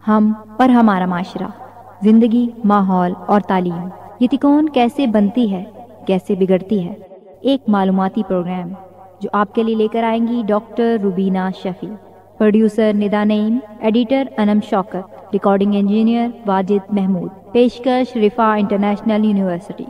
ہم اور ہمارا معاشرہ، زندگی، ماحول اور تعلیم، یہ تکون کیسے بنتی ہے، کیسے بگڑتی ہے، ایک معلوماتی پروگرام جو آپ کے لیے لے کر آئیں گی doctor Rubina Shafi, producer Nida Naeem, editor Anam Shaukat, recording engineer Wajid Mahmood, پیشکش رفا انٹرنیشنل یونیورسٹی۔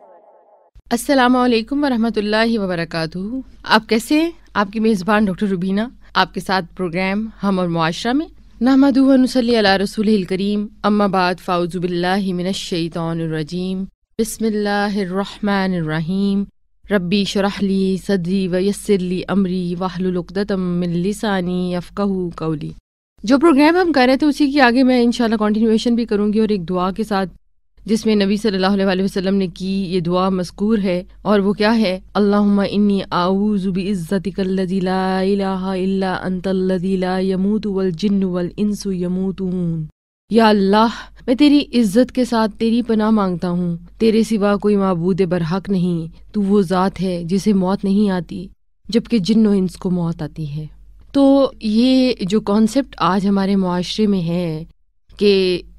السلام علیکم ورحمۃ اللہ وبرکاتہ۔ آپ کیسے ہیں؟ آپ کی میزبان ڈاکٹر روبینہ آپ کے ساتھ پروگرام ہم اور معاشرہ میں نحمدہ و نصلی علی رسولہ الکریم، اما بعد فاعوذ باللہ من الشیطان الرجیم، بسم اللہ الرحمن الرحیم، ربی اشرح لی صدری ویسر لی امری واحلل عقدۃ من لسانی یفقہوا قولی۔ جو پروگرام ہم کر رہے تھے اسی کی آگے میں انشاءاللہ کنٹینیویشن بھی کروں گی، اور ایک دعا کے ساتھ جس میں نبی صلی اللہ علیہ وسلم نے کی یہ دعا مذکور ہے، اور وہ کیا ہے؟ اللہم انی اعوذ بعزتک الذی لا الہ الا انت الذی لا یموت والجن والانس یموتون۔ یا اللہ، میں تیری عزت کے ساتھ تیری پناہ مانگتا ہوں، تیرے سوا کوئی معبود برحق نہیں، تو وہ ذات ہے جسے موت نہیں آتی جبکہ جن و انس کو موت آتی ہے۔ تو یہ جو کانسیپٹ آج ہمارے معاشرے میں ہے کہ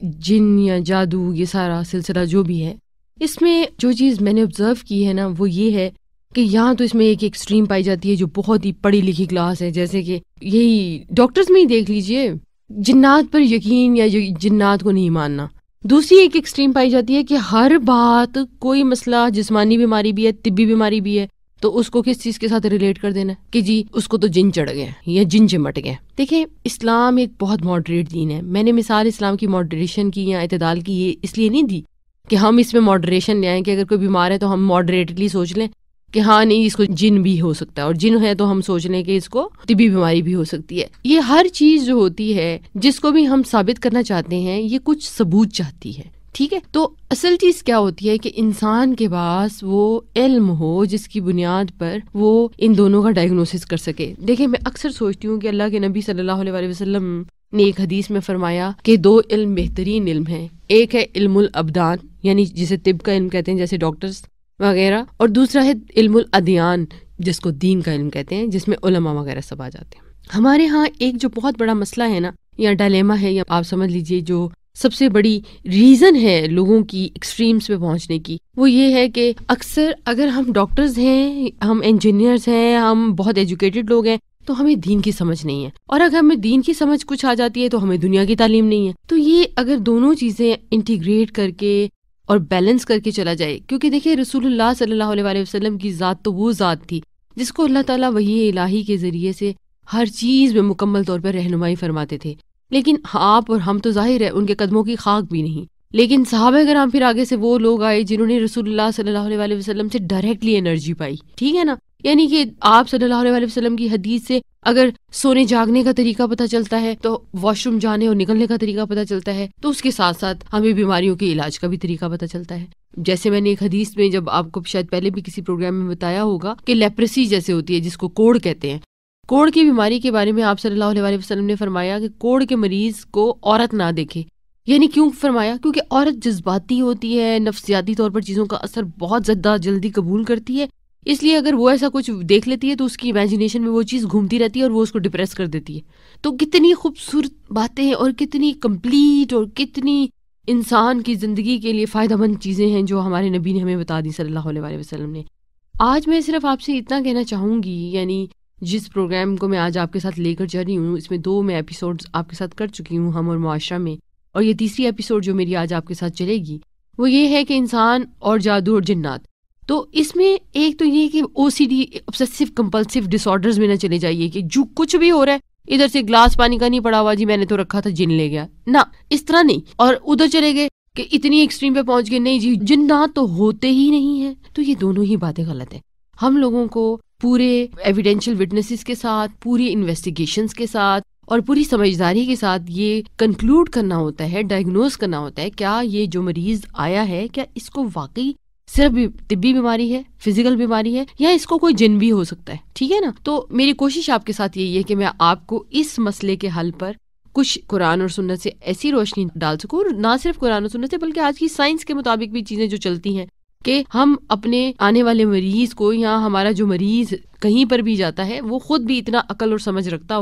جن یا جادو، یہ سارا سلسلہ جو بھی ہے، اس میں جو چیز میں نے آبزرو کی ہے نا وہ یہ ہے کہ یہاں تو اس میں ایک ایکسٹریم پائی جاتی ہے جو بہت ہی پڑھی لکھی کلاس ہے، جیسے کہ یہی ڈاکٹرز میں ہی دیکھ لیجئے، جنات پر یقین یا جنات کو نہیں ماننا۔ دوسری ایک ایکسٹریم پائی جاتی ہے کہ ہر بات، کوئی مسئلہ، جسمانی بیماری بھی ہے، طبی بیماری بھی ہے، تو اس کو کس چیز کے ساتھ ریلیٹ کر دینا کہ جی اس کو تو جن چڑھ گئے یا جن چمٹ گئے۔ دیکھیں، اسلام ایک بہت ماڈریٹ دین ہے۔ میں نے مثال اسلام کی ماڈریشن کی یا اعتدال کی یہ اس لیے نہیں دی کہ ہم اس میں ماڈریشن لے آئیں کہ اگر کوئی بیمار ہے تو ہم ماڈریٹلی سوچ لیں کہ ہاں نہیں، اس کو جن بھی ہو سکتا ہے، اور جن ہے تو ہم سوچ لیں کہ اس کو طبی بیماری بھی ہو سکتی ہے۔ یہ ہر چیز جو ہوتی ہے جس کو بھی ہم ثابت کرنا چاہتے ہیں یہ کچھ ثبوت چاہتی ہے، ٹھیک ہے؟ تو اصل چیز کیا ہوتی ہے کہ انسان کے پاس وہ علم ہو جس کی بنیاد پر وہ ان دونوں کا ڈائگنوسس کر سکے۔ دیکھیں، میں اکثر سوچتی ہوں کہ اللہ کے نبی صلی اللہ علیہ وسلم نے ایک حدیث میں فرمایا کہ دو علم بہترین علم ہیں، ایک ہے علم الابدان، یعنی جسے طب کا علم کہتے ہیں جیسے ڈاکٹرز وغیرہ، اور دوسرا ہے علم الادیان جس کو دین کا علم کہتے ہیں، جس میں علماء وغیرہ سب آ جاتے ہیں۔ ہمارے ہاں ایک جو بہت بڑا مسئلہ ہے نا، یا ڈائلیما ہے، یا آپ سمجھ لیجئے جو سب سے بڑی ریزن ہے لوگوں کی ایکسٹریمز پہ پہنچنے کی، وہ یہ ہے کہ اکثر اگر ہم ڈاکٹرز ہیں، ہم انجینئرز ہیں، ہم بہت ایجوکیٹڈ لوگ ہیں، تو ہمیں دین کی سمجھ نہیں ہے، اور اگر ہمیں دین کی سمجھ کچھ آ جاتی ہے تو ہمیں دنیا کی تعلیم نہیں ہے۔ تو یہ اگر دونوں چیزیں انٹیگریٹ کر کے اور بیلنس کر کے چلا جائے، کیونکہ دیکھیں رسول اللہ صلی اللہ علیہ وسلم کی ذات تو وہ ذات تھی جس کو اللہ تعالیٰ وحی الہی کے ذریعے سے ہر چیز میں مکمل طور پر رہنمائی فرماتے تھے، لیکن آپ اور ہم تو ظاہر ہے ان کے قدموں کی خاک بھی نہیں، لیکن صحابہ کرام پھر آگے سے وہ لوگ آئے جنہوں نے رسول اللہ صلی اللہ علیہ وسلم سے ڈائریکٹلی انرجی پائی، ٹھیک ہے نا؟ یعنی کہ آپ صلی اللہ علیہ وسلم کی حدیث سے اگر سونے جاگنے کا طریقہ پتہ چلتا ہے تو واش روم جانے اور نکلنے کا طریقہ پتہ چلتا ہے، تو اس کے ساتھ ساتھ ہمیں بیماریوں کے علاج کا بھی طریقہ پتہ چلتا ہے۔ جیسے میں نے ایک حدیث میں، جب آپ کو شاید پہلے بھی کسی پروگرام میں بتایا ہوگا، کہ لیپریسی جیسے ہوتی ہے جس کو کوڑ کہتے ہیں، کوڑ کی بیماری کے بارے میں آپ صلی اللہ علیہ وسلم نے فرمایا کہ کوڑ کے مریض کو عورت نہ دیکھے۔ یعنی کیوں فرمایا؟ کیونکہ عورت جذباتی ہوتی ہے، نفسیاتی طور پر چیزوں کا اثر بہت زیادہ جلدی قبول کرتی ہے، اس لیے اگر وہ ایسا کچھ دیکھ لیتی ہے تو اس کی امیجنیشن میں وہ چیز گھومتی رہتی ہے اور وہ اس کو ڈپریس کر دیتی ہے۔ تو کتنی خوبصورت باتیں ہیں اور کتنی کمپلیٹ اور کتنی انسان کی زندگی کے لیے فائدہ مند چیزیں ہیں جو ہمارے نبی نے ہمیں بتا دی صلی اللہ علیہ وسلم نے۔ آج میں صرف آپ سے اتنا کہنا چاہوں گی، یعنی جس پروگرام کو میں آج آپ کے ساتھ لے کر چل رہی ہوں، اس میں 2 میں ایپیسوڈز آپ کے ساتھ کر چکی ہوں، ہم اور معاشرہ میں، اور یہ تیسری ایپیسوڈ جو میری آج آپ کے ساتھ چلے گی وہ یہ ہے کہ انسان اور جادو اور جنات۔ تو اس میں ایک تو یہ کہ OCD obsessive compulsive disorders میں نہ چلے جائیے کہ جو کچھ بھی ہو رہا ہے، ادھر سے گلاس پانی کا نہیں پڑا ہوا، جی میں نے تو رکھا تھا جن لے گیا، نہ اس طرح نہیں، اور ادھر چلے گئے کہ اتنی ایکسٹریم پہ پہنچ گئے، نہیں جی جنات تو ہوتے ہی نہیں ہیں۔ تو یہ دونوں ہی باتیں غلط ہیں۔ ہم لوگوں کو پورے ایویڈینشیل وٹنسز کے ساتھ، پوری انویسٹیگیشنز کے ساتھ اور پوری سمجھداری کے ساتھ یہ کنکلوڈ کرنا ہوتا ہے، ڈائگنوز کرنا ہوتا ہے، کیا یہ جو مریض آیا ہے کیا اس کو واقعی صرف طبی بیماری ہے، فزیکل بیماری ہے، یا اس کو کوئی جن بھی ہو سکتا ہے، ٹھیک ہے نا؟ تو میری کوشش آپ کے ساتھ یہی ہے کہ میں آپ کو اس مسئلے کے حل پر کچھ قرآن اور سنت سے ایسی روشنی ڈال سکوں، اور نہ صرف قرآن اور سنت سے بلکہ آج کی سائنس کے مطابق بھی چیزیں جو چلتی ہیں، کہ ہم اپنے آنے والے مریض کو، یا ہمارا جو مریض کہیں پر بھی جاتا ہے وہ خود بھی اتنا عقل اور سمجھ رکھتا ہو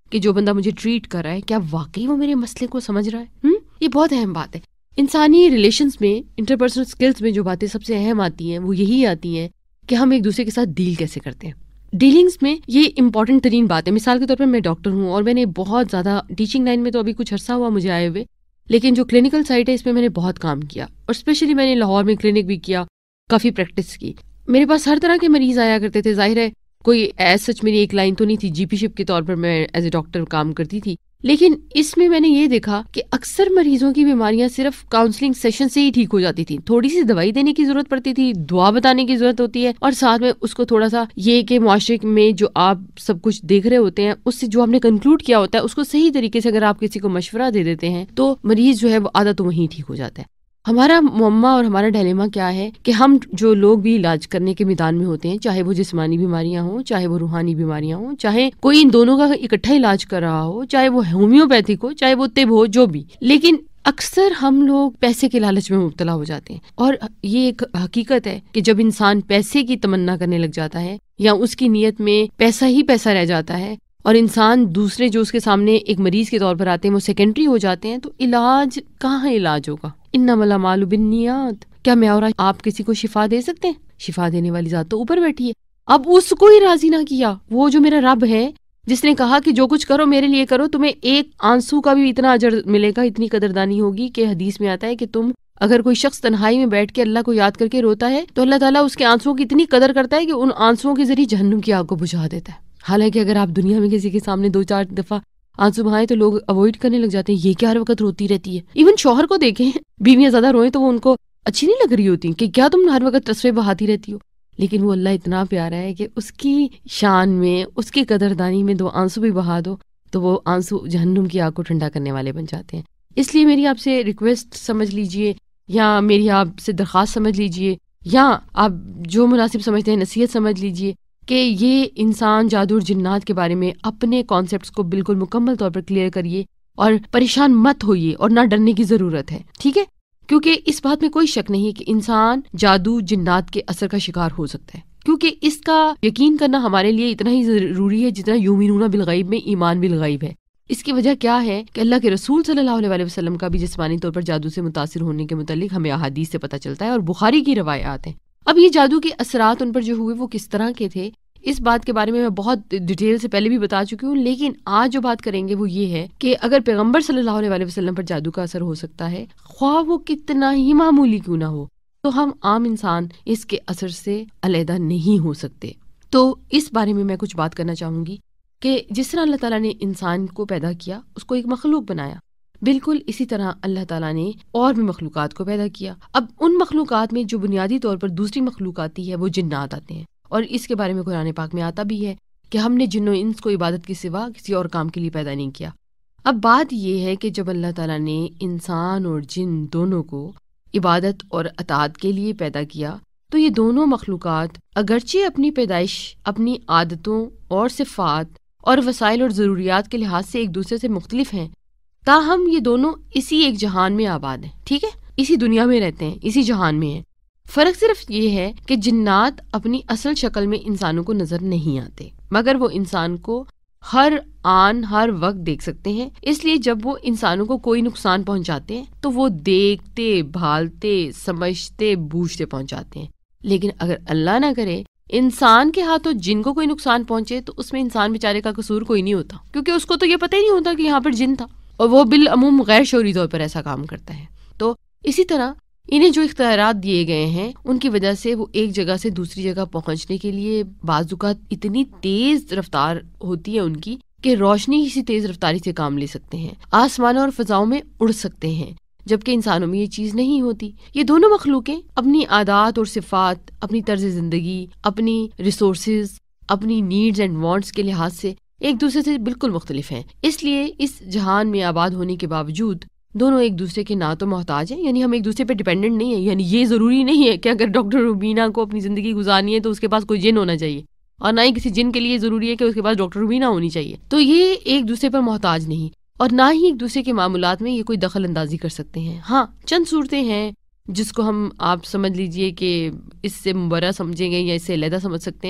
کہ جو بندہ مجھے ٹریٹ کر رہا ہے کیا واقعی وہ میرے مسئلے کو سمجھ رہا ہے. یہ بہت اہم بات ہے. انسانی ریلیشنز میں، انٹرپرسنل اسکلز میں جو باتیں سب سے اہم آتی ہیں وہ یہی آتی ہیں کہ ہم ایک دوسرے کے ساتھ ڈیل کیسے کرتے ہیں. ڈیلنگز میں یہ امپورٹنٹ ترین بات ہے. مثال کے طور پر میں ڈاکٹر ہوں اور میں نے بہت زیادہ ٹیچنگ لائن میں تو ابھی کچھ عرصہ ہوا مجھے آئے ہوئے، لیکن جو کلینکل سائٹ ہے اس میں میں نے بہت کام کیا، اور اسپیشلی میں نے لاہور میں کلینک بھی کیا، کافی پریکٹس کی. میرے پاس ہر طرح کے مریض آیا کرتے تھے. ظاہر ہے کوئی ایز سچ میری ایک لائن تو نہیں تھی، جی پی شپ کے طور پر میں ایز اے ڈاکٹر کام کرتی تھی، لیکن اس میں نے یہ دیکھا کہ اکثر مریضوں کی بیماریاں صرف کاؤنسلنگ سیشن سے ہی ٹھیک ہو جاتی تھیں. تھوڑی سی دوائی دینے کی ضرورت پڑتی تھی، دعا بتانے کی ضرورت ہوتی ہے، اور ساتھ میں اس کو تھوڑا سا یہ کہ معاشرے میں جو آپ سب کچھ دیکھ رہے ہوتے ہیں اس سے جو آپ نے کنکلوڈ کیا ہوتا ہے اس کو صحیح طریقے سے اگر آپ کسی کو مشورہ دے دیتے ہیں تو مریض جو ہے وہ آدھا تو وہیں ٹھیک ہو جاتا ہے. ہمارا معمہ اور ہمارا ڈائلیما کیا ہے کہ ہم جو لوگ بھی علاج کرنے کے میدان میں ہوتے ہیں، چاہے وہ جسمانی بیماریاں ہوں، چاہے وہ روحانی بیماریاں ہوں، چاہے کوئی ان دونوں کا اکٹھا علاج کر رہا ہو، چاہے وہ ہومیوپیتھک ہو، چاہے وہ طب ہو، جو بھی، لیکن اکثر ہم لوگ پیسے کے لالچ میں مبتلا ہو جاتے ہیں. اور یہ ایک حقیقت ہے کہ جب انسان پیسے کی تمنا کرنے لگ جاتا ہے یا اس کی نیت میں پیسہ ہی پیسہ رہ جاتا ہے اور انسان دوسرے جو اس کے سامنے ایک مریض کے طور پر آتے ہیں وہ سیکنڈری ہو جاتے ہیں، تو علاج کہاں علاج ہوگا. انما الاعمال بالنیات. کیا میں اور آپ کسی کو شفا دے سکتے ہیں؟ شفا دینے والی ذات تو اوپر بیٹھی ہے. اب اس کو ہی راضی نہ کیا، وہ جو میرا رب ہے جس نے کہا کہ جو کچھ کرو میرے لیے کرو، تمہیں ایک آنسو کا بھی اتنا اجر ملے گا، اتنی قدردانی ہوگی کہ حدیث میں آتا ہے کہ تم اگر کوئی شخص تنہائی میں بیٹھ کے اللہ کو یاد کر کے روتا ہے تو اللہ تعالیٰ اس کے آنسوؤں کی اتنی قدر کرتا ہے کہ ان آنسوؤں کے ذریعے جہنم کی آگ کو بجھا دیتا ہے. حالانکہ اگر آپ دنیا میں کسی کے سامنے 2-4 دفعہ آنسو بہائیں تو لوگ اوائڈ کرنے لگ جاتے ہیں، یہ کیا ہر وقت روتی رہتی ہے. ایون شوہر کو دیکھیں، بیویاں زیادہ روئیں تو وہ ان کو اچھی نہیں لگ رہی ہوتی کہ کیا تم ہر وقت تصویر بہاتی رہتی ہو. لیکن وہ اللہ اتنا پیارا ہے کہ اس کی شان میں، اس کی قدردانی میں 2 آنسو بھی بہا دو تو وہ آنسو جہنم کی آگ کو ٹھنڈا کرنے والے بن جاتے ہیں. اس لیے میری آپ سے ریکویسٹ سمجھ لیجئے، یا میری آپ سے درخواست سمجھ لیجئے، یا آپ جو مناسب سمجھتے ہیں نصیحت سمجھ لیجئے کہ یہ انسان جادو اور جنات کے بارے میں اپنے کانسیپٹس کو بالکل مکمل طور پر کلیئر کریے اور پریشان مت ہوئیے، اور نہ ڈرنے کی ضرورت ہے. ٹھیک ہے؟ کیونکہ اس بات میں کوئی شک نہیں کہ انسان جادو جنات کے اثر کا شکار ہو سکتا ہے، کیونکہ اس کا یقین کرنا ہمارے لیے اتنا ہی ضروری ہے جتنا یؤمنون بالغیب میں ایمان بالغیب ہے. اس کی وجہ کیا ہے کہ اللہ کے رسول صلی اللہ علیہ وسلم کا بھی جسمانی طور پر جادو سے متاثر ہونے کے متعلق ہمیں احادیث سے پتہ چلتا ہے، اور بخاری کی روایات ہیں. اب یہ جادو کے اثرات ان پر جو ہوئے وہ کس طرح کے تھے، اس بات کے بارے میں بہت ڈیٹیل سے پہلے بھی بتا چکی ہوں، لیکن آج جو بات کریں گے وہ یہ ہے کہ اگر پیغمبر صلی اللہ علیہ وسلم پر جادو کا اثر ہو سکتا ہے، خواہ وہ کتنا ہی معمولی کیوں نہ ہو، تو ہم عام انسان اس کے اثر سے علیحدہ نہیں ہو سکتے. تو اس بارے میں میں کچھ بات کرنا چاہوں گی کہ جس طرح اللہ تعالیٰ نے انسان کو پیدا کیا، اس کو ایک مخلوق بنایا، بالکل اسی طرح اللہ تعالیٰ نے اور بھی مخلوقات کو پیدا کیا. اب ان مخلوقات میں جو بنیادی طور پر دوسری مخلوق آتی ہے وہ جنات آتے ہیں، اور اس کے بارے میں قرآن پاک میں آتا بھی ہے کہ ہم نے جن و انس کو عبادت کے سوا کسی اور کام کے لیے پیدا نہیں کیا. اب بات یہ ہے کہ جب اللہ تعالیٰ نے انسان اور جن دونوں کو عبادت اور اطاعت کے لیے پیدا کیا تو یہ دونوں مخلوقات اگرچہ اپنی پیدائش، اپنی عادتوں اور صفات اور وسائل اور ضروریات کے لحاظ سے ایک دوسرے سے مختلف ہیں، تاہم یہ دونوں اسی ایک جہان میں آباد ہیں. ٹھیک ہے؟ اسی دنیا میں رہتے ہیں، اسی جہان میں ہیں. فرق صرف یہ ہے کہ جنات اپنی اصل شکل میں انسانوں کو نظر نہیں آتے، مگر وہ انسان کو ہر آن ہر وقت دیکھ سکتے ہیں. اس لیے جب وہ انسانوں کو کوئی نقصان پہنچاتے ہیں تو وہ دیکھتے، بھالتے، سمجھتے، بوجھتے پہنچاتے ہیں. لیکن اگر اللہ نہ کرے انسان کے ہاتھوں جن کو کوئی نقصان پہنچے تو اس میں انسان بیچارے کا قصور کوئی نہیں ہوتا، کیونکہ اس کو تو یہ پتہ ہی نہیں ہوتا کہ یہاں پر جن تھا، اور وہ بالعموم غیر شعوری طور پر ایسا کام کرتا ہے. تو اسی طرح انہیں جو اختیارات دیے گئے ہیں ان کی وجہ سے وہ ایک جگہ سے دوسری جگہ پہنچنے کے لیے بعض اوقات اتنی تیز رفتار ہوتی ہے ان کی کہ روشنی اسی تیز رفتاری سے کام لے سکتے ہیں، آسمانوں اور فضاؤں میں اڑ سکتے ہیں، جبکہ انسانوں میں یہ چیز نہیں ہوتی. یہ دونوں مخلوقیں اپنی عادات اور صفات، اپنی طرز زندگی، اپنی ریسورسز، اپنی نیڈز اینڈ وانٹس کے لحاظ سے ایک دوسرے سے بالکل مختلف ہیں. اس لیے اس جہان میں آباد ہونے کے باوجود دونوں ایک دوسرے کے نہ تو محتاج ہیں، یعنی ہم ایک دوسرے پہ ڈیپینڈنٹ نہیں ہیں. یعنی یہ ضروری نہیں ہے کہ اگر ڈاکٹر روبینہ کو اپنی زندگی گزارنی ہے تو اس کے پاس کوئی جن ہونا چاہیے، اور نہ ہی کسی جن کے لیے ضروری ہے کہ اس کے پاس ڈاکٹر روبینہ ہونی چاہیے. تو یہ ایک دوسرے پر محتاج نہیں، اور نہ ہی ایک دوسرے کے معاملات میں یہ کوئی دخل اندازی کر سکتے ہیں. ہاں چند صورتیں ہیں جس کو ہم آپ سمجھ لیجئے کہ اس سے مبرہ سمجھیں گے یا اس سے علیحدہ سمجھ سکتے ہیں،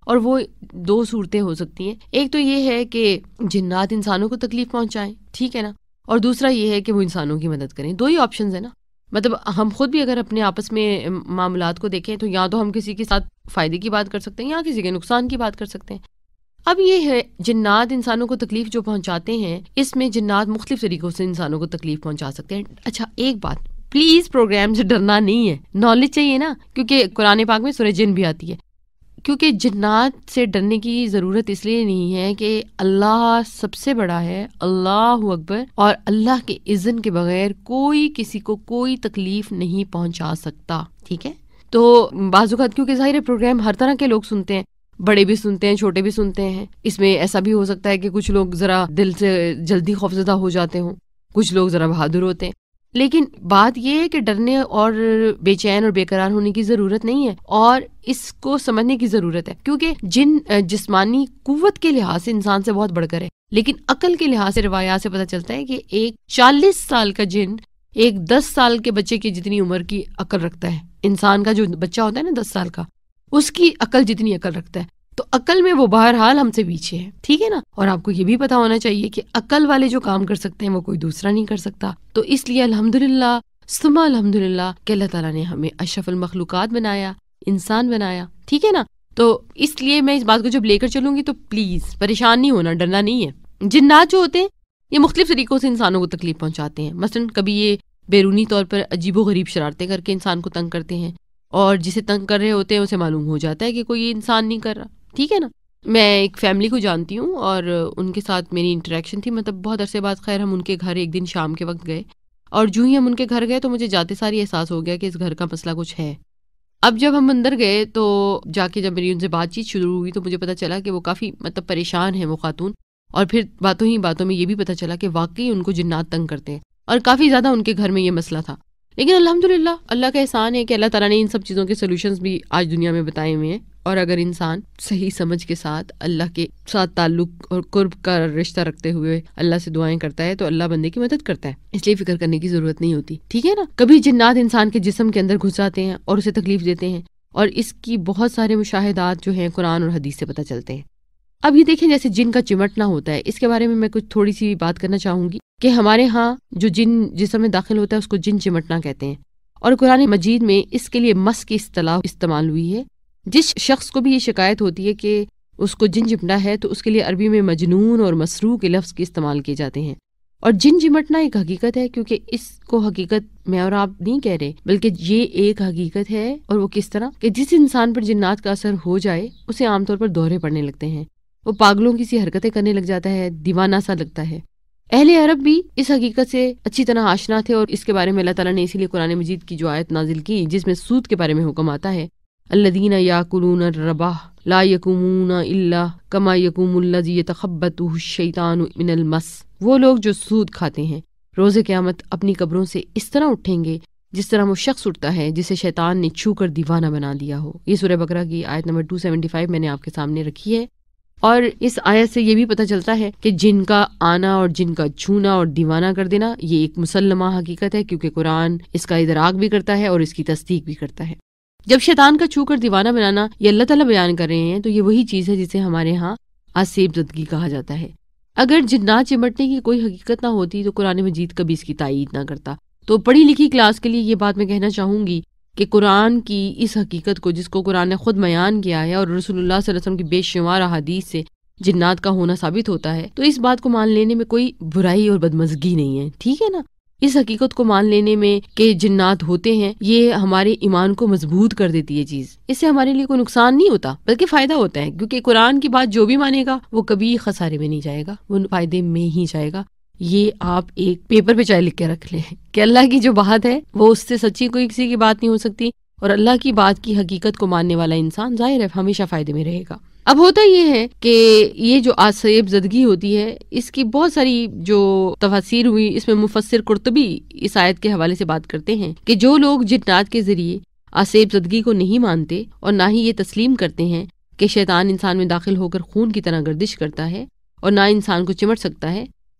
اور وہ دو صورتیں ہو سکتی ہیں. ایک تو یہ ہے کہ جنات انسانوں کو تکلیف پہنچائیں, ٹھیک ہے نا, اور دوسرا یہ ہے کہ وہ انسانوں کی مدد کریں. دو ہی آپشنز ہیں نا. مطلب ہم خود بھی اگر اپنے آپس میں معاملات کو دیکھیں تو یا تو ہم کسی کے ساتھ فائدے کی بات کر سکتے ہیں یا کسی کے نقصان کی بات کر سکتے ہیں. اب یہ ہے جنات انسانوں کو تکلیف جو پہنچاتے ہیں, اس میں جنات مختلف طریقوں سے انسانوں کو تکلیف پہنچا سکتے ہیں. اچھا ایک بات, پلیز پروگرام سے ڈرنا نہیں ہے, نالج چاہیے نا, کیونکہ قرآن پاک میں سورہ جن بھی آتی ہے. کیونکہ جنات سے ڈرنے کی ضرورت اس لیے نہیں ہے کہ اللہ سب سے بڑا ہے, اللہ اکبر, اور اللہ کے اذن کے بغیر کوئی کسی کو کوئی تکلیف نہیں پہنچا سکتا, ٹھیک ہے. تو بعض اوقات کیونکہ ظاہر پروگرام ہر طرح کے لوگ سنتے ہیں, بڑے بھی سنتے ہیں, چھوٹے بھی سنتے ہیں. اس میں ایسا بھی ہو سکتا ہے کہ کچھ لوگ ذرا دل سے جلدی خوفزدہ ہو جاتے ہوں, کچھ لوگ ذرا بہادر ہوتے ہیں. لیکن بات یہ ہے کہ ڈرنے اور بے چین اور بے قرار ہونے کی ضرورت نہیں ہے, اور اس کو سمجھنے کی ضرورت ہے. کیونکہ جن جسمانی قوت کے لحاظ سے انسان سے بہت بڑھ کر ہے, لیکن عقل کے لحاظ سے روایات سے پتہ چلتا ہے کہ ایک 40 سال کا جن ایک 10 سال کے بچے کی جتنی عمر کی عقل رکھتا ہے. انسان کا جو بچہ ہوتا ہے نا 10 سال کا, اس کی عقل جتنی عقل رکھتا ہے. تو عقل میں وہ بہرحال ہم سے پیچھے ہے, ٹھیک ہے نا. اور آپ کو یہ بھی پتا ہونا چاہیے کہ عقل والے جو کام کر سکتے ہیں وہ کوئی دوسرا نہیں کر سکتا. تو اس لیے الحمدللہ ثم الحمدللہ کہ اللہ تعالیٰ نے ہمیں اشرف المخلوقات بنایا, انسان بنایا, ٹھیک ہے نا. تو اس لیے میں اس بات کو جب لے کر چلوں گی تو پلیز پریشان نہیں ہونا, ڈرنا نہیں ہے. جنات جو ہوتے ہیں یہ مختلف طریقوں سے انسانوں کو تکلیف پہنچاتے ہیں. مثلاً کبھی یہ بیرونی طور پر عجیب و غریب شرارتیں کر کے انسان کو تنگ کرتے ہیں, اور جسے تنگ کر رہے ہوتے ہیں اسے معلوم ہو جاتا ہے کہ کوئی انسان نہیں کر رہا, ٹھیک ہے نا. میں ایک فیملی کو جانتی ہوں اور ان کے ساتھ میری انٹریکشن تھی, مطلب بہت عرصے بعد. خیر ہم ان کے گھر ایک دن شام کے وقت گئے, اور جو ہی ہم ان کے گھر گئے تو مجھے جاتے ساری احساس ہو گیا کہ اس گھر کا مسئلہ کچھ ہے. اب جب ہم اندر گئے تو جا کے جب میری ان سے بات چیت شروع ہوئی تو مجھے پتہ چلا کہ وہ کافی مطلب پریشان ہیں وہ خاتون. اور پھر باتوں ہی باتوں میں یہ بھی پتہ چلا کہ واقعی ان کو جنات تنگ کرتے ہیں, اور کافی زیادہ ان کے گھر میں یہ مسئلہ تھا. لیکن الحمدللہ اللہ کا احسان ہے کہ اللہ تعالیٰ نے ان سب چیزوں کے سولوشنز بھی آج دنیا میں بتائے ہوئے ہیں. اور اگر انسان صحیح سمجھ کے ساتھ اللہ کے ساتھ تعلق اور قرب کا رشتہ رکھتے ہوئے اللہ سے دعائیں کرتا ہے تو اللہ بندے کی مدد کرتا ہے. اس لیے فکر کرنے کی ضرورت نہیں ہوتی, ٹھیک ہے نا. کبھی جنات انسان کے جسم کے اندر گھس جاتے ہیں اور اسے تکلیف دیتے ہیں, اور اس کی بہت سارے مشاہدات جو ہیں قرآن اور حدیث سے پتہ چلتے ہیں. اب یہ دیکھیں جیسے جن کا چمٹنا ہوتا ہے, اس کے بارے میں کچھ تھوڑی سی بات کرنا چاہوں گی کہ ہمارے ہاں جو جن جسم میں داخل ہوتا ہے اس کو جن چمٹنا کہتے ہیں, اور قرآن مجید میں اس کے لیے مس کی اصطلاح استعمال ہوئی ہے. جس شخص کو بھی یہ شکایت ہوتی ہے کہ اس کو جن چمٹا ہے تو اس کے لیے عربی میں مجنون اور مسروع کے لفظ کے استعمال کیے جاتے ہیں. اور جن چمٹنا ایک حقیقت ہے, کیونکہ اس کو حقیقت میں اور آپ نہیں کہہ رہے بلکہ یہ ایک حقیقت ہے. اور وہ کس طرح کہ جس انسان پر جنات کا اثر ہو جائے اسے عام طور پر دورے پڑنے لگتے ہیں, وہ پاگلوں کی سی حرکتیں کرنے لگ جاتا ہے, دیوانہ سا لگتا ہے. اہل عرب بھی اس حقیقت سے اچھی طرح آشنا تھے, اور اس کے بارے میں اللہ تعالیٰ نے اسی لیے قرآن مجید کی جو آیت نازل کی جس میں سود کے بارے میں حکم آتا ہے, الذین یاکلون الربا لا یقومون الا کما یقوم الذی یتخبطہ الشیطان من المس. وہ لوگ جو سود کھاتے ہیں روز قیامت اپنی قبروں سے اس طرح اٹھیں گے جس طرح وہ شخص اٹھتا ہے جسے شیطان نے چھو کر دیوانہ بنا دیا ہو. یہ سورہ بقرہ کی آیت نمبر 275 میں نے آپ کے سامنے رکھی ہے. اور اس آیت سے یہ بھی پتہ چلتا ہے کہ جن کا آنا اور جن کا چھونا اور دیوانہ کر دینا یہ ایک مسلمہ حقیقت ہے, کیونکہ قرآن اس کا ادراک بھی کرتا ہے اور اس کی تصدیق بھی کرتا ہے. جب شیطان کا چھو کر دیوانہ بنانا یہ اللہ تعالیٰ بیان کر رہے ہیں تو یہ وہی چیز ہے جسے ہمارے ہاں آسیب زدگی کہا جاتا ہے. اگر جنات چمٹنے کی کوئی حقیقت نہ ہوتی تو قرآن مجید کبھی اس کی تائید نہ کرتا. تو پڑھی لکھی کلاس کے لیے یہ بات میں کہنا چاہوں گی کہ قرآن کی اس حقیقت کو جس کو قرآن نے خود بیان کیا ہے اور رسول اللہ صلی اللہ علیہ وسلم کی بے شمار احادیث سے جنات کا ہونا ثابت ہوتا ہے, تو اس بات کو مان لینے میں کوئی برائی اور بدمزگی نہیں ہے, ٹھیک ہے نا. اس حقیقت کو مان لینے میں کہ جنات ہوتے ہیں یہ ہمارے ایمان کو مضبوط کر دیتی ہے چیز. اس سے ہمارے لیے کوئی نقصان نہیں ہوتا بلکہ فائدہ ہوتا ہے, کیونکہ قرآن کی بات جو بھی مانے گا وہ کبھی خسارے میں نہیں جائے گا, وہ فائدے میں ہی جائے گا. یہ آپ ایک پیپر پہ چاہے لکھ کے رکھ لیں کہ اللہ کی جو بات ہے وہ اس سے سچی کوئی کسی کی بات نہیں ہو سکتی, اور اللہ کی بات کی حقیقت کو ماننے والا انسان ظاہر ہے ہمیشہ فائدے میں رہے گا. اب ہوتا یہ ہے کہ یہ جو آسیب زدگی ہوتی ہے اس کی بہت ساری جو تفاسیر ہوئی, اس میں مفسر قرطبی اس آیت کے حوالے سے بات کرتے ہیں کہ جو لوگ جنات کے ذریعے آسیب زدگی کو نہیں مانتے اور نہ ہی یہ تسلیم کرتے ہیں کہ شیطان انسان میں داخل ہو کر خون کی طرح گردش کرتا ہے اور نہ انسان کو چمٹ سکتا ہے,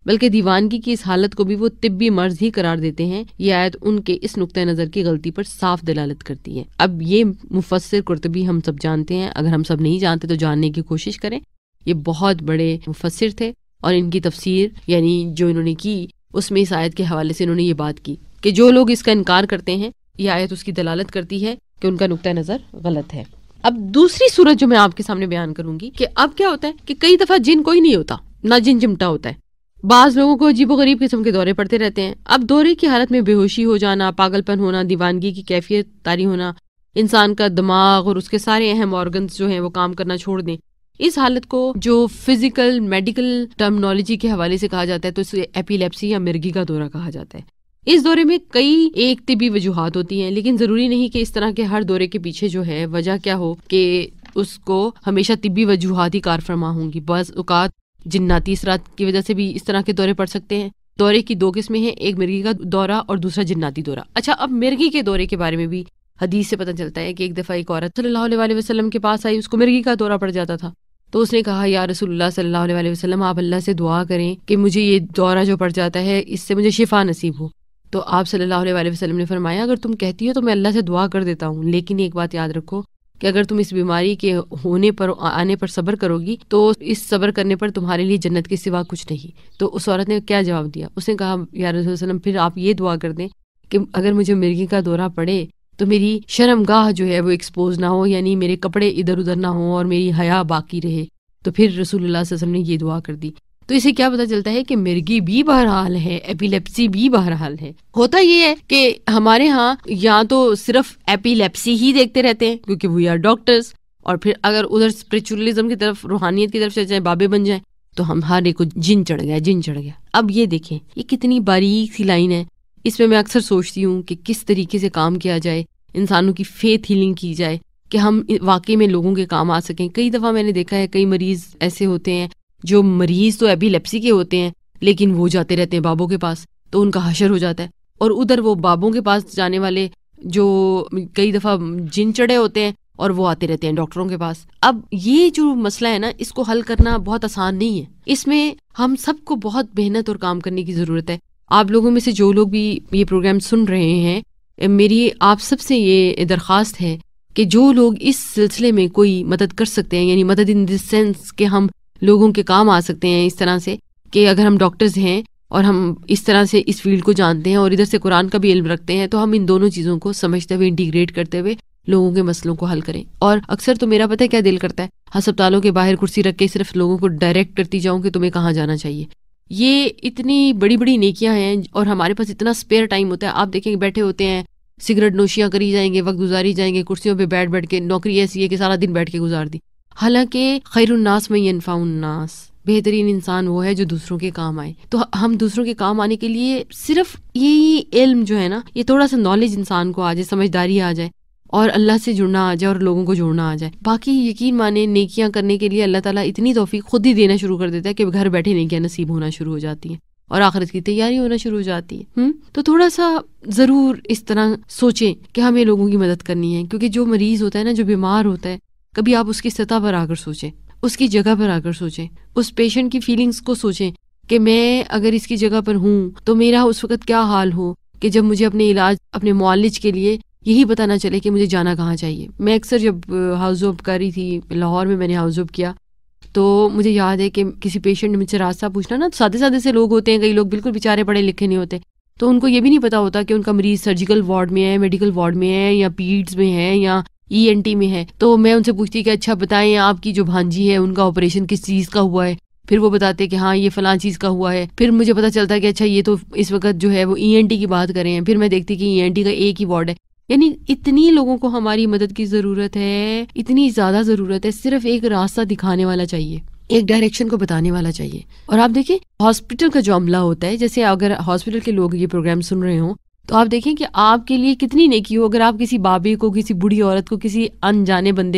بلکہ دیوانگی کی اس حالت کو بھی وہ طبی مرض ہی قرار دیتے ہیں۔ یہ آیت ان کے اس نقطۂ نظر کی غلطی پر صاف دلالت کرتی ہے۔ اب یہ مفسر قرطبی ہم سب جانتے ہیں، اگر ہم سب نہیں جانتے تو جاننے کی کوشش کریں۔ یہ بہت بڑے مفسر تھے اور ان کی تفسیر یعنی جو انہوں نے کی اس میں اس آیت کے حوالے سے انہوں نے یہ بات کی کہ جو لوگ اس کا انکار کرتے ہیں یہ آیت اس کی دلالت کرتی ہے کہ ان کا نقطۂ نظر غلط ہے۔ اب دوسری صورت جو میں آپ کے سامنے بیان کروں گی کہ اب کیا ہوتا ہے کہ کئی دفعہ جن کوئی نہیں ہوتا، نہ جن چمٹا ہوتا ہے، بعض لوگوں کو عجیب و غریب قسم کے دورے پڑتے رہتے ہیں۔ اب دورے کی حالت میں بے ہوشی ہو جانا، پاگل پن ہونا، دیوانگی کی کیفیت طاری ہونا، انسان کا دماغ اور اس کے سارے اہم آرگنز جو ہیں وہ کام کرنا چھوڑ دیں، اس حالت کو جو فزیکل میڈیکل ٹرمنالوجی کے حوالے سے کہا جاتا ہے تو اسے ایپیلیپسی یا مرگی کا دورہ کہا جاتا ہے۔ اس دورے میں کئی ایک طبی وجوہات ہوتی ہیں، لیکن ضروری نہیں کہ اس طرح کے ہر دورے کے پیچھے جو ہے وجہ کیا ہو کہ اس کو ہمیشہ طبی وجوہات ہی کار فرما ہوں گی۔ بعض اوقات جناتی اثرات کی وجہ سے بھی اس طرح کے دورے پڑ سکتے ہیں۔ دورے کی دو قسمیں ہیں، ایک مرگی کا دورہ اور دوسرا جناتی دورہ۔ اچھا، اب مرگی کے دورے کے بارے میں بھی حدیث سے پتہ چلتا ہے کہ ایک دفعہ ایک عورت صلی اللہ علیہ وسلم کے پاس آئی، اس کو مرگی کا دورہ پڑ جاتا تھا، تو اس نے کہا یا رسول اللہ صلی اللہ علیہ وسلم، آپ اللہ سے دعا کریں کہ مجھے یہ دورہ جو پڑ جاتا ہے اس سے مجھے شفا نصیب ہو۔ تو آپ صلی اللہ علیہ وسلم نے فرمایا اگر تم کہتی ہو تو میں اللہ سے دعا کر دیتا ہوں، لیکن ایک بات یاد رکھو کہ اگر تم اس بیماری کے ہونے پر آنے پر صبر کرو گی تو اس صبر کرنے پر تمہارے لیے جنت کے سوا کچھ نہیں۔ تو اس عورت نے کیا جواب دیا؟ اس نے کہا یا رسول اللہ علیہ وسلم، پھر آپ یہ دعا کر دیں کہ اگر مجھے مرگی کا دورہ پڑے تو میری شرمگاہ جو ہے وہ ایکسپوز نہ ہو، یعنی میرے کپڑے ادھر ادھر نہ ہوں اور میری حیا باقی رہے۔ تو پھر رسول اللہ صلی اللہ علیہ وسلم نے یہ دعا کر دی۔ تو اسے کیا پتہ چلتا ہے کہ مرگی بھی بہرحال ہے، ایپیلیپسی بھی بہرحال ہے۔ ہوتا یہ ہے کہ ہمارے ہاں یا تو صرف ایپیلیپسی ہی دیکھتے رہتے ہیں کیونکہ وی آر ڈاکٹرز، اور پھر اگر ادھر اسپرچولیزم کی طرف، روحانیت کی طرف سے جائیں، بابے بن جائیں، تو ہم ہر ایک کو جن چڑھ گیا۔ اب یہ دیکھیں یہ کتنی باریک سی لائن ہے، اس میں اکثر سوچتی ہوں کہ کس طریقے سے کام کیا جائے، انسانوں کی فیتھ ہیلنگ کی جائے کہ ہم واقعی میں لوگوں کے کام آ سکیں۔ کئی دفعہ میں نے دیکھا ہے کئی مریض ایسے ہوتے ہیں جو مریض تو ایپیلیپسی کے ہوتے ہیں لیکن وہ جاتے رہتے ہیں بابوں کے پاس، تو ان کا حشر ہو جاتا ہے، اور ادھر وہ بابوں کے پاس جانے والے جو کئی دفعہ جن چڑھے ہوتے ہیں اور وہ آتے رہتے ہیں ڈاکٹروں کے پاس۔ اب یہ جو مسئلہ ہے نا، اس کو حل کرنا بہت آسان نہیں ہے، اس میں ہم سب کو بہت محنت اور کام کرنے کی ضرورت ہے۔ آپ لوگوں میں سے جو لوگ بھی یہ پروگرام سن رہے ہیں، میری آپ سب سے یہ درخواست ہے کہ جو لوگ اس سلسلے میں کوئی مدد کر سکتے ہیں، یعنی مدد ان دس سینس کہ ہم لوگوں کے کام آ سکتے ہیں اس طرح سے کہ اگر ہم ڈاکٹرز ہیں اور ہم اس طرح سے اس فیلڈ کو جانتے ہیں اور ادھر سے قرآن کا بھی علم رکھتے ہیں، تو ہم ان دونوں چیزوں کو سمجھتے ہوئے انٹیگریٹ کرتے ہوئے لوگوں کے مسئلوں کو حل کریں۔ اور اکثر تو میرا پتہ ہے کیا دل کرتا ہے، ہسپتالوں کے باہر کرسی رکھ کے صرف لوگوں کو ڈائریکٹ کرتی جاؤں کہ تمہیں کہاں جانا چاہیے۔ یہ اتنی بڑی بڑی نیکیاں ہیں اور ہمارے پاس اتنا اسپیئر ٹائم ہوتا ہے، آپ دیکھیں کہ بیٹھے ہوتے ہیں، سگریٹ نوشیاں کری جائیں گے، وقت گزاری جائیں گے، کرسیوں پہ بیٹھ کے، نوکری ایسی ہے کہ سارا دن بیٹھ کے گزار دی۔ حالانکہ خیر الناس من ینفع الناس، بہترین انسان وہ ہے جو دوسروں کے کام آئے۔ تو ہم دوسروں کے کام آنے کے لیے صرف یہی علم جو ہے نا، یہ تھوڑا سا نالج انسان کو آ جائے، سمجھداری آ جائے اور اللہ سے جڑنا آ جائے اور لوگوں کو جوڑنا آ جائے، باقی یقین مانے نیکیاں کرنے کے لیے اللہ تعالیٰ اتنی توفیق خود ہی دینا شروع کر دیتا ہے کہ گھر بیٹھے نیکیاں نصیب ہونا شروع ہو جاتی ہیں اور آخرت کی تیاری ہونا شروع ہو جاتی ہے۔ تو تھوڑا سا ضرور اس طرح سوچیں کہ ہمیں لوگوں کی مدد کرنی ہے، کیونکہ جو مریض ہوتا ہے نا، جو بیمار ہوتا ہے، کبھی آپ اس کی سطح پر آ کر سوچیں، اس کی جگہ پر آ کر سوچیں، اس پیشنٹ کی فیلنگز کو سوچیں کہ میں اگر اس کی جگہ پر ہوں تو میرا اس وقت کیا حال ہو کہ جب مجھے اپنے علاج، اپنے معالج کے لیے یہی پتہ نہ چلے کہ مجھے جانا کہاں چاہیے۔ میں اکثر جب ہاؤس جاب کر رہی تھی لاہور میں، میں نے ہاؤس جاب کیا، تو مجھے یاد ہے کہ کسی پیشنٹ نے مجھ سے راستہ پوچھنا نا، سادے سادے سے لوگ ہوتے ہیں، کئی لوگ بالکل بیچارے پڑھے لکھے نہیں ہوتے، تو ان کو یہ بھی نہیں پتا ہوتا کہ ان کا مریض سرجیکل وارڈ میں ہے، میڈیکل وارڈ میں ہے، یا پیڈز میں ہے، یا ENT میں ہے۔ تو میں ان سے پوچھتی کہ اچھا بتائیں آپ کی جو بھانجی ہے ان کا آپریشن کس چیز کا ہوا ہے، پھر وہ بتاتے کہ ہاں یہ فلاں چیز کا ہوا ہے، پھر مجھے پتا چلتا ہے کہ اچھا یہ تو اس وقت جو ہے وہ ENT کی بات کر رہے ہیں، پھر میں دیکھتی کہ ENT کا ایک ہی وارڈ ہے۔ یعنی اتنی لوگوں کو ہماری مدد کی ضرورت ہے، اتنی زیادہ ضرورت ہے، صرف ایک راستہ دکھانے والا چاہیے، ایک ڈائریکشن کو بتانے والا چاہیے۔ اور آپ دیکھیں ہاسپٹل کا جو عملہ ہوتا ہے، جیسے اگر ہاسپٹل کے لوگ یہ پروگرام سن رہے ہوں تو آپ دیکھیں کہ آپ کے لیے کتنی نیکی ہو اگر آپ کسی بابے کو، کسی بوڑھی عورت کو، کسی انجانے بندے کو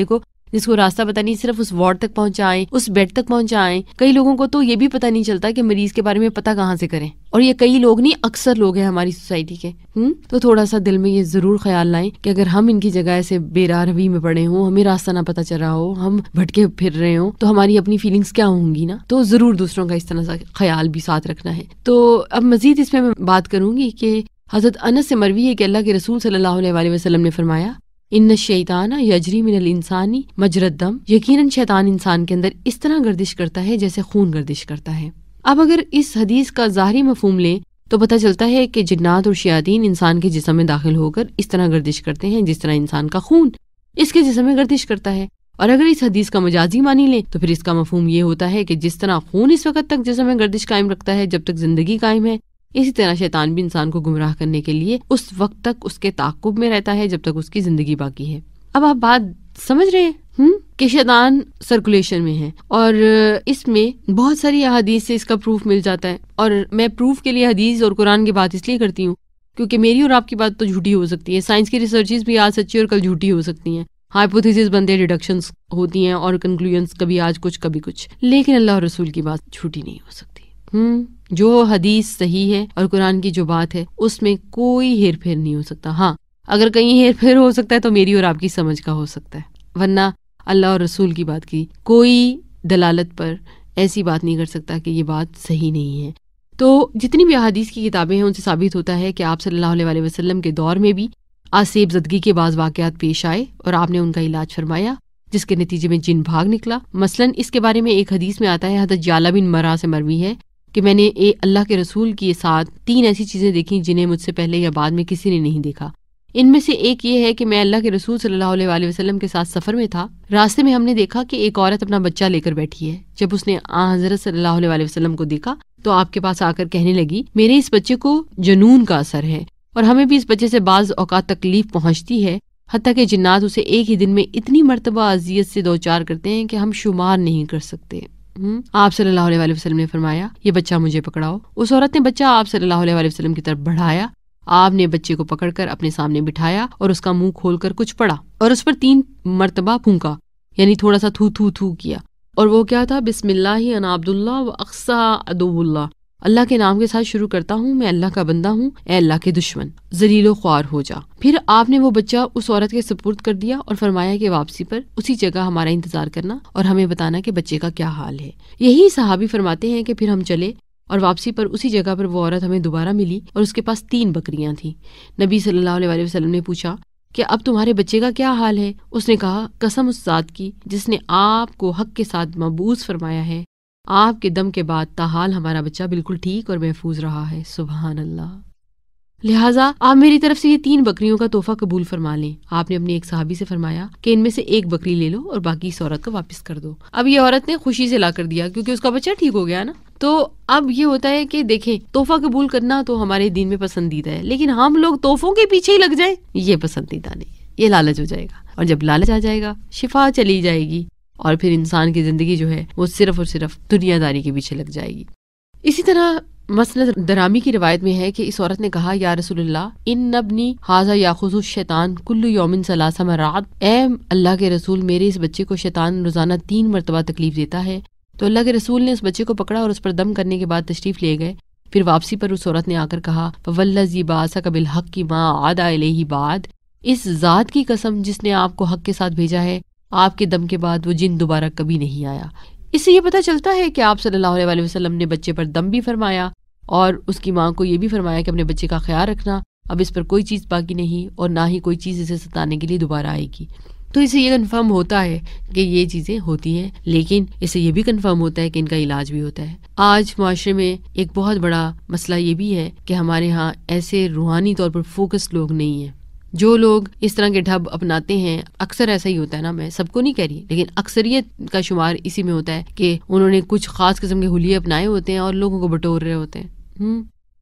جس کو راستہ پتہ نہیں صرف اس وارڈ تک پہنچائیں، اس بیڈ تک پہنچائیں. کئی لوگوں کو تو یہ بھی پتہ نہیں چلتا کہ مریض کے بارے میں پتہ کہاں سے کریں، اور یہ کئی لوگ نہیں، اکثر لوگ ہیں ہماری سوسائٹی کے. تو تھوڑا سا دل میں یہ ضرور خیال لائیں کہ اگر ہم ان کی جگہ ایسے بے راہ روی میں پڑے ہوں، ہمیں راستہ نہ پتہ چل رہا ہو، ہم بھٹکے پھر رہے ہوں، تو ہماری اپنی فیلنگس کیا ہوں گی نا. تو ضرور دوسروں کا اس طرح سے خیال بھی ساتھ رکھنا ہے. تو اب مزید اس میں بات کروں گی کہ حضرت انس سے مروی ہے کہ اللہ کے رسول صلی اللہ علیہ وآلہ وسلم نے فرمایا، ان الشیطان یجری من الانسان مجری الدم، یقیناً شیطان انسان کے اندر اس طرح گردش کرتا ہے جیسے خون گردش کرتا ہے. اب اگر اس حدیث کا ظاہری مفہوم لیں تو پتہ چلتا ہے کہ جنات اور شیاطین انسان کے جسم میں داخل ہو کر اس طرح گردش کرتے ہیں جس طرح انسان کا خون اس کے جسم میں گردش کرتا ہے. اور اگر اس حدیث کا مجازی معنی لیں تو پھر اس کا مفہوم یہ ہوتا ہے کہ جس طرح خون اس وقت تک جسم میں گردش قائم رکھتا ہے جب تک زندگی قائم ہے، اسی طرح شیطان بھی انسان کو گمراہ کرنے کے لیے اس وقت تک اس کے تعاقب میں رہتا ہے جب تک اس کی زندگی باقی ہے. اب آپ بات سمجھ رہے ہیں کہ شیطان سرکولیشن میں ہے، اور اس میں بہت ساری احادیث سے اس کا پروف مل جاتا ہے. اور میں پروف کے لیے حدیث اور قرآن کی بات اس لیے کرتی ہوں کیونکہ میری اور آپ کی بات تو جھوٹی ہو سکتی ہے، سائنس کی ریسرچز بھی آج سچی اور کل جھوٹی ہو سکتی ہیں، ہائپوتھیسز بنتے ڈیڈکشنز ہوتی ہیں اور کنکلوژنز کبھی آج کچھ کبھی کچھ، لیکن اللہ اور رسول کی بات جھوٹی نہیں ہو سکتی. جو حدیث صحیح ہے اور قرآن کی جو بات ہے اس میں کوئی ہیر پھیر نہیں ہو سکتا. ہاں اگر کہیں ہیر پھیر ہو سکتا ہے تو میری اور آپ کی سمجھ کا ہو سکتا ہے، ورنہ اللہ اور رسول کی بات کی کوئی دلالت پر ایسی بات نہیں کر سکتا کہ یہ بات صحیح نہیں ہے. تو جتنی بھی احادیث کی کتابیں ہیں ان سے ثابت ہوتا ہے کہ آپ صلی اللہ علیہ وآلہ وسلم کے دور میں بھی آسیب زدگی کے بعض واقعات پیش آئے اور آپ نے ان کا علاج فرمایا جس کے نتیجے میں جن بھاگ نکلا. مثلاً اس کے بارے میں ایک حدیث میں آتا ہے، حضرت جعلہ بن مرہ سے مروی ہے کہ میں نے اللہ کے رسول کے ساتھ 3 ایسی چیزیں دیکھیں جنہیں مجھ سے پہلے یا بعد میں کسی نے نہیں دیکھا. ان میں سے ایک یہ ہے کہ میں اللہ کے رسول صلی اللہ علیہ وآلہ وسلم کے ساتھ سفر میں تھا، راستے میں ہم نے دیکھا کہ ایک عورت اپنا بچہ لے کر بیٹھی ہے. جب اس نے حضرت صلی اللہ علیہ وآلہ وسلم کو دیکھا تو آپ کے پاس آ کر کہنے لگی، میرے اس بچے کو جنون کا اثر ہے اور ہمیں بھی اس بچے سے بعض اوقات تکلیف پہنچتی ہے، حتیٰ کہ جنات اسے ایک ہی دن میں اتنی مرتبہ اذیت سے دوچار کرتے ہیں کہ ہم شمار نہیں کر سکتے. آپ صلی اللہ علیہ وآلہ وسلم نے فرمایا، یہ بچہ مجھے پکڑاؤ. اس عورت نے بچہ آپ صلی اللہ علیہ وآلہ وسلم کی طرف بڑھایا. آپ نے بچے کو پکڑ کر اپنے سامنے بٹھایا اور اس کا منہ کھول کر کچھ پڑھا اور اس پر 3 مرتبہ پھونکا، یعنی تھوڑا سا تھو تھو تھو کیا. اور وہ کیا تھا؟ بسم اللہ انا عبد اللہ و اقصی عدو اللہ، اللہ کے نام کے ساتھ شروع کرتا ہوں، میں اللہ کا بندہ ہوں، اے اللہ کے دشمن ذلیل و خوار ہو جا. پھر آپ نے وہ بچہ اس عورت کے سپرد کر دیا اور فرمایا کہ واپسی پر اسی جگہ ہمارا انتظار کرنا اور ہمیں بتانا کہ بچے کا کیا حال ہے. یہی صحابی فرماتے ہیں کہ پھر ہم چلے اور واپسی پر اسی جگہ پر وہ عورت ہمیں دوبارہ ملی اور اس کے پاس 3 بکریاں تھیں. نبی صلی اللہ علیہ وسلم نے پوچھا کہ اب تمہارے بچے کا کیا حال ہے؟ اس نے کہا، قسم اس ذات کی جس نے آپ کو حق کے ساتھ مبعوث فرمایا ہے، آپ کے دم کے بعد تاحال ہمارا بچہ بالکل ٹھیک اور محفوظ رہا ہے. سبحان اللہ. لہٰذا آپ میری طرف سے یہ 3 بکریوں کا تحفہ قبول فرما لیں. آپ نے اپنے ایک صحابی سے فرمایا کہ ان میں سے 1 بکری لے لو اور باقی اس عورت کو واپس کر دو. اب یہ عورت نے خوشی سے لا کر دیا کیونکہ اس کا بچہ ٹھیک ہو گیا نا. تو اب یہ ہوتا ہے کہ دیکھیں، تحفہ قبول کرنا تو ہمارے دین میں پسندیدہ ہے، لیکن ہم لوگ تحفوں کے پیچھے ہی لگ جائیں، یہ پسندیدہ نہیں. یہ لالچ ہو جائے گا، اور جب لالچ آ جائے گا شفا چلی جائے گی اور پھر انسان کی زندگی جو ہے وہ صرف اور صرف دنیا داری کے پیچھے لگ جائے گی. اسی طرح مسند درامی کی روایت میں ہے کہ اس عورت نے کہا، یا رسول اللہ، ان ابنی ھذا یاخذ الشیطان کل یوم 3 مرات، اے اللہ کے رسول، میرے اس بچے کو شیطان روزانہ 3 مرتبہ تکلیف دیتا ہے. تو اللہ کے رسول نے اس بچے کو پکڑا اور اس پر دم کرنے کے بعد تشریف لے گئے. پھر واپسی پر اس عورت نے آ کر کہا، فوالذی بعثک بالحق ما عاد الیہ بعد، اس ذات کی قسم جس نے آپ کو حق کے ساتھ بھیجا ہے، آپ کے دم کے بعد وہ جن دوبارہ کبھی نہیں آیا. اس سے یہ پتہ چلتا ہے کہ آپ صلی اللہ علیہ وآلہ وسلم نے بچے پر دم بھی فرمایا اور اس کی ماں کو یہ بھی فرمایا کہ اپنے بچے کا خیال رکھنا، اب اس پر کوئی چیز باقی نہیں اور نہ ہی کوئی چیز اسے ستانے کے لیے دوبارہ آئے گی. تو اسے یہ کنفرم ہوتا ہے کہ یہ چیزیں ہوتی ہیں، لیکن اسے یہ بھی کنفرم ہوتا ہے کہ ان کا علاج بھی ہوتا ہے. آج معاشرے میں ایک بہت بڑا مسئلہ یہ بھی ہے کہ ہمارے ہاں ایسے روحانی طور پر فوکس لوگ نہیں ہیں. جو لوگ اس طرح کے ڈھب اپناتے ہیں، اکثر ایسا ہی ہوتا ہے نا، میں سب کو نہیں کہہ رہی لیکن اکثریت کا شمار اسی میں ہوتا ہے کہ انہوں نے کچھ خاص قسم کے حلیے اپنائے ہوتے ہیں اور لوگوں کو بٹور رہے ہوتے ہیں.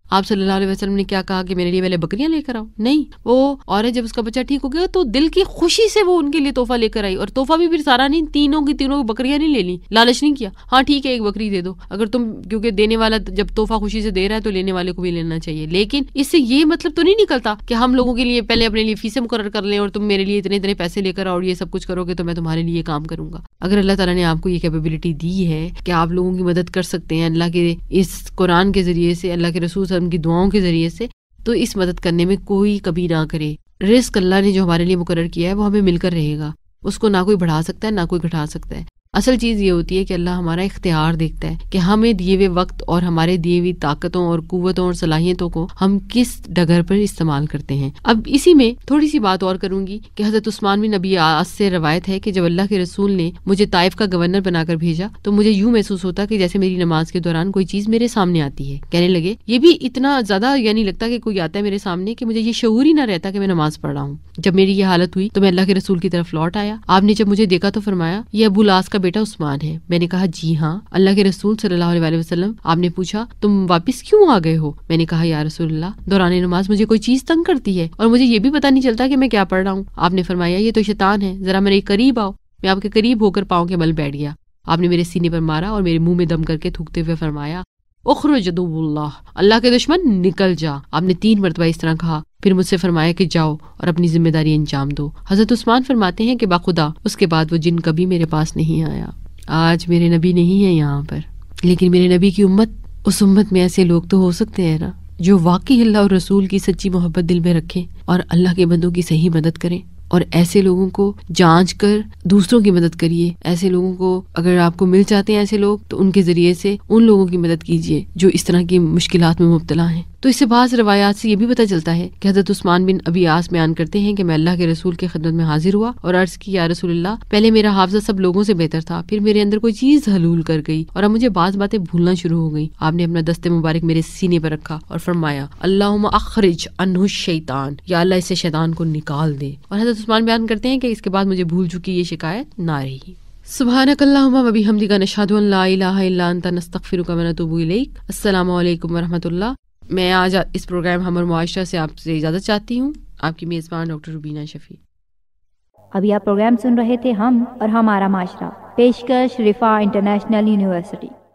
آپ صلی اللہ علیہ وسلم نے کیا کہا کہ میرے لیے پہلے بکریاں لے کر آؤ؟ نہیں، وہ عورت جب اس کا بچہ ٹھیک ہو گیا تو دل کی خوشی سے وہ ان کے لیے تحفہ لے کر آئی، اور تحفہ بھی پھر سارا نہیں، تینوں بکریاں نہیں لے لی، لالچ نہیں کیا، ہاں ٹھیک ہے ایک بکری دے دو اگر تم، کیونکہ دینے والا جب تحفہ خوشی سے دے رہا ہے تو لینے والے کو بھی لینا چاہیے، لیکن اس سے یہ مطلب تو نہیں نکلتا کہ ہم لوگوں کے لیے پہلے اپنے لیے فیسیں مقرر کر لیں اور تم میرے لیے اتنے پیسے لے کر آؤ اور یہ سب کچھ کرو گے تو میں تمہارے لیے کام کروں گا۔ اگر اللہ تعالیٰ نے آپ کو یہ کیپیبلٹی دی ہے کہ آپ لوگوں کی مدد کر سکتے ہیں اللہ کے اس قرآن کے ذریعے سے، اللہ کے رسول صلی اللہ علیہ وسلم کی دعاؤں کے ذریعے سے، تو اس مدد کرنے میں کوئی کبھی نہ کرے۔ رزق اللہ نے جو ہمارے لیے مقرر کیا ہے وہ ہمیں مل کر رہے گا، اس کو نہ کوئی بڑھا سکتا ہے نہ کوئی گھٹا سکتا ہے۔ اصل چیز یہ ہوتی ہے کہ اللہ ہمارا اختیار دیکھتا ہے کہ ہمیں دیے ہوئے وقت اور ہمارے دیے ہوئی طاقتوں اور قوتوں اور صلاحیتوں کو ہم کس ڈگر پر استعمال کرتے ہیں۔ اب اسی میں تھوڑی سی بات اور کروں گی کہ حضرت عثمان بن نبی عاص سے روایت ہے کہ جب اللہ کے رسول نے مجھے طائف کا گورنر بنا کر بھیجا تو مجھے یوں محسوس ہوتا کہ جیسے میری نماز کے دوران کوئی چیز میرے سامنے آتی ہے۔ کہنے لگے یہ بھی اتنا زیادہ یعنی لگتا کہ کوئی آتا ہے میرے سامنے کہ مجھے یہ شعور ہی نہ رہتا کہ میں نماز پڑھ رہا ہوں۔ جب میری یہ حالت ہوئی تو میں اللہ کے رسول کی طرف لوٹ آیا، آپ نے جب مجھے دیکھا تو فرمایا یہ ابو لاس کا بیٹا عثمان ہے۔ میں نے کہا جی ہاں اللہ کے رسول صلی اللہ علیہ وسلم۔ آپ نے پوچھا تم واپس کیوں آ گئے ہو؟ میں نے کہا یا رسول اللہ دوران نماز مجھے کوئی چیز تنگ کرتی ہے اور مجھے یہ بھی پتہ نہیں چلتا کہ میں کیا پڑھ رہا ہوں۔ آپ نے فرمایا یہ تو شیطان ہے، ذرا میرے قریب آؤ۔ میں آپ کے قریب ہو کر پاؤں کے بل بیٹھ گیا۔ آپ نے میرے سینے پر مارا اور میرے منہ میں دم کر کے تھوکتے ہوئے فرمایا اخرج عدو اللہ، اللہ کے دشمن نکل جا۔ آپ نے 3 مرتبہ اس طرح کہا، پھر مجھ سے فرمایا کہ جاؤ اور اپنی ذمہ داری انجام دو۔ حضرت عثمان فرماتے ہیں کہ باخدا اس کے بعد وہ جن کبھی میرے پاس نہیں آیا۔ آج میرے نبی نہیں ہے یہاں پر، لیکن میرے نبی کی امت، اس امت میں ایسے لوگ تو ہو سکتے ہیں نا جو واقعی اللہ اور رسول کی سچی محبت دل میں رکھیں اور اللہ کے بندوں کی صحیح مدد کریں، اور ایسے لوگوں کو جانچ کر دوسروں کی مدد کریے۔ ایسے لوگوں کو اگر آپ کو مل جاتے ہیں ایسے لوگ تو ان کے ذریعے سے ان لوگوں کی مدد کیجیے جو اس طرح کی مشکلات میں مبتلا ہیں۔ تو اس سے بعض روایات سے یہ بھی پتہ چلتا ہے کہ حضرت عثمان بن ابی عاص بیان کرتے ہیں کہ میں اللہ کے رسول کی خدمت میں حاضر ہوا اور عرض کی یا رسول اللہ پہلے میرا حافظہ سب لوگوں سے بہتر تھا، پھر میرے اندر کوئی چیز حلول کر گئی اور اب مجھے بعض باتیں بھولنا شروع ہو گئی۔ آپ نے اپنا دست مبارک میرے سینے پر رکھا اور فرمایا اللہم اخرج عنہ الشیطان، یا اللہ اس سے شیطان کو نکال دے۔ اور حضرت عثمان بیان کرتے ہیں کہ اس کے بعد مجھے بھول چکی یہ شکایت نہ رہی۔ سبحانک اللہم و بحمدک نشہد ان لا الہ الا انت نستغفرک و نتوب الیک۔ السلام علیکم ورحمۃ اللہ۔ میں آج اس پروگرام ہمر معاشرہ سے آپ سے اجازت چاہتی ہوں۔ آپ کی میزبان ڈاکٹر روبینہ شفیع۔ ابھی آپ پروگرام سن رہے تھے ہم اور ہمارا معاشرہ، پیشکش رفا انٹرنیشنل یونیورسٹی۔